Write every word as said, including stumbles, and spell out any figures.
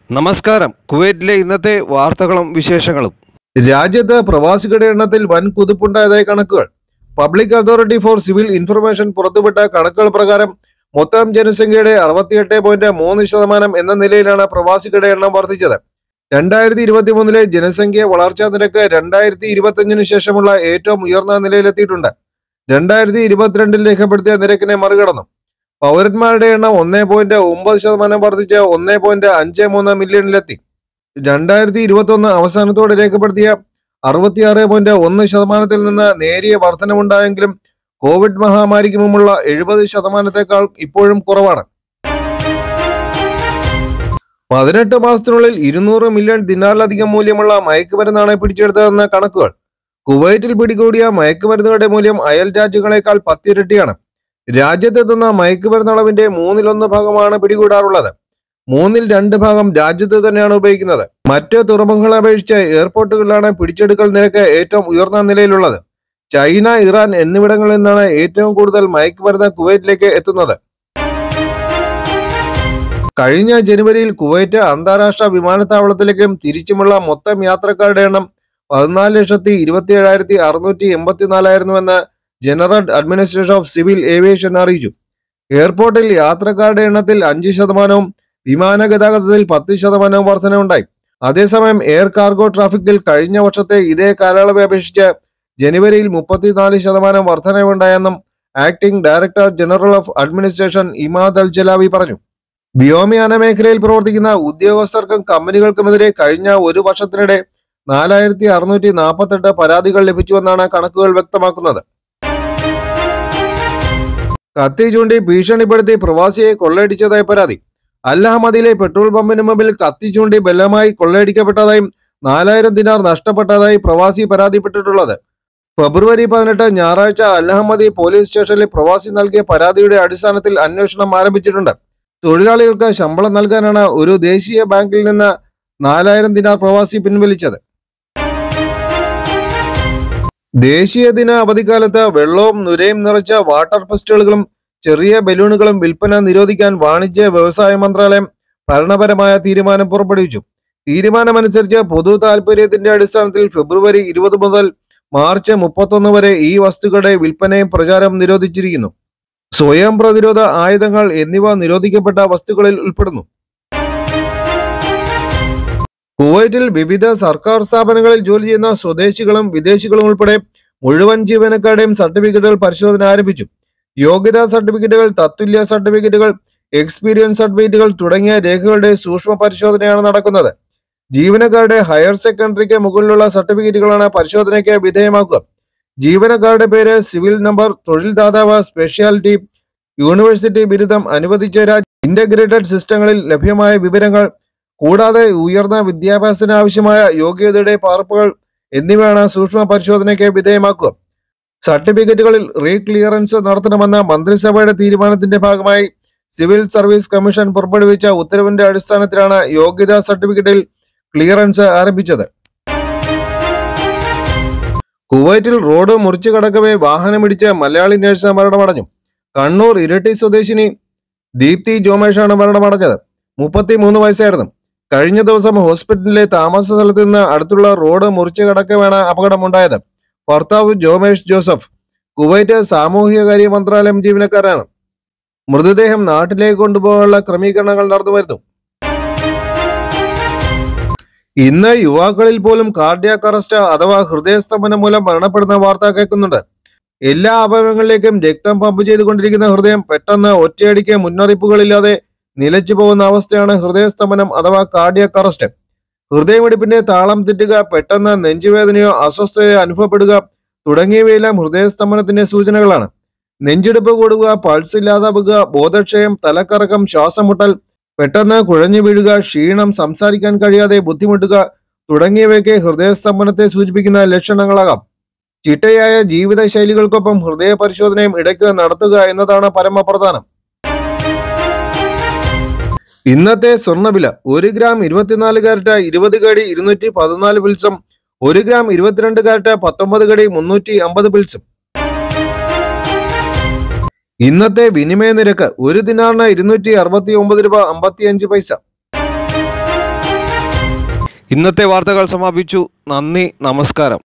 നമസ്കാരം. കുവൈറ്റിലെ ഇന്നത്തെ വാർത്തകളും വിശേഷങ്ങളും. രാജ്യത്ത് പ്രവാസികളുടെ എണ്ണത്തിൽ വൻ കുതിപ്പുണ്ടായതായി കണക്കുകൾ. Public authority for civil information പുറത്തുവിട്ട കണക്കുകൾ പ്രകാരം മൊത്തം ജനസംഖ്യയുടെ അറുപത്തിയെട്ട് പോയിന്റ് മൂന്ന് ശതമാനം എന്ന നിലയിലാണ് പ്രവാസികളുടെ എണ്ണം വർദ്ധിച്ചത്. രണ്ടായിരത്തി ഇരുപത്തി മൂന്നിലെ ജനസംഖ്യ വളർച്ചാ നിരക്ക് രണ്ടായിരത്തി ഇരുപത്തി അഞ്ചിന് ശേഷമുള്ള ഏറ്റവും ഉയർന്ന നിലയിലെത്തിയിട്ടുണ്ട്. രണ്ടായിരത്തി ഇരുപത്തിരണ്ടിൽ രേഖപ്പെടുത്തിയ നിരക്കിനെ മറികടന്നു. പൗരന്മാരുടെ എണ്ണം ഒന്നേ പോയിന്റ് ഒമ്പത് ശതമാനം വർദ്ധിച്ച് ഒന്നേ പോയിന്റ് അഞ്ച് മൂന്ന് മില്യണിലെത്തി. രണ്ടായിരത്തി ഇരുപത്തി ഒന്ന് അവസാനത്തോടെ രേഖപ്പെടുത്തിയ അറുപത്തിയാറ് പോയിന്റ് ഒന്ന് ശതമാനത്തിൽ നിന്ന് നേരിയ വർധനമുണ്ടായെങ്കിലും കോവിഡ് മഹാമാരിക്ക് മുമ്പുള്ള എഴുപത് ശതമാനത്തെക്കാൾ ഇപ്പോഴും കുറവാണ്. പതിനെട്ട് മാസത്തിനുള്ളിൽ ഇരുന്നൂറ് മില്യൺ ദിനാറിലധികം മൂല്യമുള്ള മയക്കുമരുന്നാണ് പിടിച്ചെടുത്തതെന്ന കണക്കുകൾ. കുവൈറ്റിൽ പിടികൂടിയ മയക്കുമരുന്നുകളുടെ മൂല്യം അയൽ രാജ്യങ്ങളെക്കാൾ പത്തിരട്ടിയാണ്. രാജ്യത്തെത്തുന്ന മയക്കുമരുന്ന് അളവിന്റെ മൂന്നിലൊന്ന് ഭാഗമാണ് പിടികൂടാറുള്ളത്. മൂന്നിൽ രണ്ട് ഭാഗം രാജ്യത്ത് തന്നെയാണ് ഉപയോഗിക്കുന്നത്. മറ്റ് തുറമുഖങ്ങളെ അപേക്ഷിച്ച് എയർപോർട്ടുകളിലാണ് പിടിച്ചെടുക്കൽ നിരക്ക് ഏറ്റവും ഉയർന്ന നിലയിലുള്ളത്. ചൈന, ഇറാൻ എന്നിവിടങ്ങളിൽ നിന്നാണ് ഏറ്റവും കൂടുതൽ മയക്കുമരുന്ന് കുവൈറ്റിലേക്ക് എത്തുന്നത്. കഴിഞ്ഞ ജനുവരിയിൽ കുവൈറ്റ് അന്താരാഷ്ട്ര വിമാനത്താവളത്തിലേക്കും തിരിച്ചുമുള്ള മൊത്തം യാത്രക്കാരുടെ എണ്ണം പതിനാല് ലക്ഷത്തി ഇരുപത്തി ഏഴായിരത്തി അറുന്നൂറ്റി എൺപത്തിനാലായിരുന്നുവെന്ന് general administration of civil aviation അറിയിച്ചു. എയർപോർട്ടിൽ യാത്രക്കാരുടെ എണ്ണത്തിൽ അഞ്ച് ശതമാനവും വിമാന ഗതാഗതത്തിൽ പത്ത് ശതമാനവും വർധനവുണ്ടായി. അതേസമയം എയർ കാർഗോ ട്രാഫിക്കിൽ കഴിഞ്ഞ വർഷത്തെ ഇതേ കാലയളവ് അപേക്ഷിച്ച് ജനുവരിയിൽ മുപ്പത്തിനാല് ശതമാനം വർധനവുണ്ടായെന്നും acting director general of administration Imad Al Jalawi പറഞ്ഞു. വ്യോമയാന മേഖലയിൽ പ്രവർത്തിക്കുന്ന ഉദ്യോഗസ്ഥർക്കും കമ്പനികൾക്കുമെതിരെ കഴിഞ്ഞ ഒരു വർഷത്തിനിടെ നാലായിരത്തി അറുന്നൂറ്റി നാൽപ്പത്തെട്ട് പരാതികൾ ലഭിച്ചുവെന്നാണ് കണക്കുകൾ വ്യക്തമാക്കുന്നത്. കത്തി ചൂണ്ടി ഭീഷണിപ്പെടുത്തി പ്രവാസിയെ കൊള്ളയടിച്ചതായി പരാതി. അൽ അഹമ്മദിയിലെ പെട്രോൾ പമ്പിന് മുമ്പിൽ കത്തി ചൂണ്ടി ബലമായി കൊള്ളയടിക്കപ്പെട്ടതായും നാലായിരം ദിനാർ നഷ്ടപ്പെട്ടതായി പ്രവാസി പരാതിപ്പെട്ടിട്ടുള്ളത്. ഫെബ്രുവരി പതിനെട്ട് ഞായറാഴ്ച അൽ അഹമ്മദി പോലീസ് സ്റ്റേഷനിൽ പ്രവാസി നൽകിയ പരാതിയുടെ അടിസ്ഥാനത്തിൽ അന്വേഷണം ആരംഭിച്ചിട്ടുണ്ട്. തൊഴിലാളികൾക്ക് ശമ്പളം നൽകാനാണ് ഒരു ദേശീയ ബാങ്കിൽ നിന്ന് നാലായിരം ദിനാർ പ്രവാസി പിൻവലിച്ചത്. ദേശീയ ദിന അവധിക്കാലത്ത് വെള്ളവും നുരയും നിറച്ച വാട്ടർ ഫെസ്റ്റുകളും ചെറിയ ബലൂണുകളും വിൽപ്പന നിരോധിക്കാൻ വാണിജ്യ വ്യവസായ മന്ത്രാലയം ഭരണപരമായ തീരുമാനം പുറപ്പെടുവിച്ചു. തീരുമാനമനുസരിച്ച് പൊതു താൽപര്യത്തിന്റെ അടിസ്ഥാനത്തിൽ ഫെബ്രുവരി ഇരുപത് മുതൽ മാർച്ച് മുപ്പത്തൊന്ന് വരെ ഈ വസ്തുക്കളുടെ വിൽപ്പനയും പ്രചാരം നിരോധിച്ചിരിക്കുന്നു. സ്വയം പ്രതിരോധ ആയുധങ്ങൾ എന്നിവ നിരോധിക്കപ്പെട്ട വസ്തുക്കളിൽ ഉൾപ്പെടുന്നു. കുവൈറ്റിൽ വിവിധ സർക്കാർ സ്ഥാപനങ്ങളിൽ ജോലി ചെയ്യുന്ന സ്വദേശികളും വിദേശികളും ഉൾപ്പെടെ മുഴുവൻ ജീവനക്കാരുടെയും സർട്ടിഫിക്കറ്റുകൾ പരിശോധന ആരംഭിച്ചു. യോഗ്യതാ സർട്ടിഫിക്കറ്റുകൾ, തത്തുല്യ സർട്ടിഫിക്കറ്റുകൾ, എക്സ്പീരിയൻസ് സർട്ടിഫിക്കറ്റുകൾ തുടങ്ങിയ രേഖകളുടെ സൂക്ഷ്മ പരിശോധനയാണ് നടക്കുന്നത്. ജീവനക്കാരുടെ ഹയർ സെക്കൻഡറിക്ക് മുകളിലുള്ള സർട്ടിഫിക്കറ്റുകളാണ് പരിശോധനയ്ക്ക് വിധേയമാക്കുക. ജീവനക്കാരുടെ പേര്, സിവിൽ നമ്പർ, തൊഴിൽ ദാതാവ്, സ്പെഷ്യാലിറ്റി, യൂണിവേഴ്സിറ്റി ബിരുദം, അനുവദിച്ച രാജ്യം, ഇന്റഗ്രേറ്റഡ് സിസ്റ്റങ്ങളിൽ ലഭ്യമായ വിവരങ്ങൾ കൂടാതെ ഉയർന്ന വിദ്യാഭ്യാസത്തിന് ആവശ്യമായ യോഗ്യതയുടെ പകർപ്പുകൾ എന്നിവയാണ് സൂക്ഷ്മ പരിശോധനയ്ക്ക് വിധേയമാക്കുക. സർട്ടിഫിക്കറ്റുകളിൽ റീക്ലിയറൻസ് നടത്തണമെന്ന മന്ത്രിസഭയുടെ തീരുമാനത്തിന്റെ ഭാഗമായി സിവിൽ സർവീസ് കമ്മീഷൻ പുറപ്പെടുവിച്ച ഉത്തരവിന്റെ അടിസ്ഥാനത്തിലാണ് യോഗ്യതാ സർട്ടിഫിക്കറ്റിൽ ക്ലിയറൻസ് ആരംഭിച്ചത്. കുവൈറ്റിൽ റോഡ് മുറിച്ചു കടക്കവേ വാഹനമിടിച്ച് മലയാളി നഴ്സ് മരണമടഞ്ഞു. കണ്ണൂർ ഇരട്ടി സ്വദേശിനി ദീപ്തി ജോമേഷാണ് മരണമടഞ്ഞത്. മുപ്പത്തി മൂന്ന് വയസ്സായിരുന്നു. കഴിഞ്ഞ ദിവസം ഹോസ്പിറ്റലിലെ താമസ സ്ഥലത്ത് നിന്ന് അടുത്തുള്ള റോഡ് മുറിച്ചു കടക്കവേണ് അപകടമുണ്ടായത്. ഭർത്താവ് ജോമേഷ് ജോസഫ് കുവൈറ്റ് സാമൂഹികകാര്യ മന്ത്രാലയം ജീവനക്കാരാണ്. മൃതദേഹം നാട്ടിലേക്ക് കൊണ്ടുപോകാനുള്ള ക്രമീകരണങ്ങൾ നടന്നു വരുന്നു. ഇന്ന് യുവാക്കളിൽ പോലും കാർഡിയാക് അറസ്റ്റ് അഥവാ ഹൃദയസ്തംഭനം മൂലം മരണപ്പെടുന്ന വാർത്ത കേൾക്കുന്നുണ്ട്. എല്ലാ അവയവങ്ങളിലേക്കും രക്തം പമ്പ് ചെയ്തുകൊണ്ടിരിക്കുന്ന ഹൃദയം പെട്ടെന്ന് ഒറ്റയടിക്ക് മുന്നറിയിപ്പുകളില്ലാതെ നിലച്ചു പോകുന്ന അവസ്ഥയാണ് ഹൃദയസ്തംഭനം അഥവാ കാർഡിയാക് അറസ്റ്റ്. ഹൃദയമിടിപ്പിന്റെ താളം തെറ്റുക, പെട്ടെന്ന് നെഞ്ചുവേദനയോ അസ്വസ്ഥതയോ അനുഭവപ്പെടുക തുടങ്ങിയവയെല്ലാം ഹൃദയസ്തംഭനത്തിന്റെ സൂചനകളാണ്. നെഞ്ചിടിപ്പ് കൂടുക, പൾസ് ഇല്ലാതാവുക, ബോധക്ഷയം, തലക്കറക്കം, ശ്വാസം മുട്ടൽ, പെട്ടെന്ന് കുഴഞ്ഞു വീഴുക, ക്ഷീണം, സംസാരിക്കാൻ കഴിയാതെ ബുദ്ധിമുട്ടുക തുടങ്ങിയവയൊക്കെ ഹൃദയസ്തംഭനത്തെ സൂചിപ്പിക്കുന്ന ലക്ഷണങ്ങളാകാം. ചിട്ടയായ ജീവിത ശൈലികൾക്കൊപ്പം ഹൃദയ പരിശോധനയും ഇടയ്ക്ക് നടത്തുക എന്നതാണ് പരമപ്രധാനം. ഇന്നത്തെ സ്വർണ്ണവില: ഒരു ഗ്രാം ഇരുപത്തിനാല് കാരറ്റ് ഇരുപത് കടി ഇരുന്നൂറ്റി പതിനാല് പിൽസും ഒരു ഗ്രാം ഇരുപത്തിരണ്ട് കാരറ്റ് പത്തൊമ്പത് കടി മുന്നൂറ്റി അമ്പത് പിൽസും. ഇന്നത്തെ വിനിമയ നിരക്ക് ഒരു ദിനാറിന് ഇരുന്നൂറ്റി അറുപത്തി ഒമ്പത് രൂപ അമ്പത്തി അഞ്ച് പൈസ. ഇന്നത്തെ വാർത്തകൾ സമാപിച്ചു. നന്ദി, നമസ്കാരം.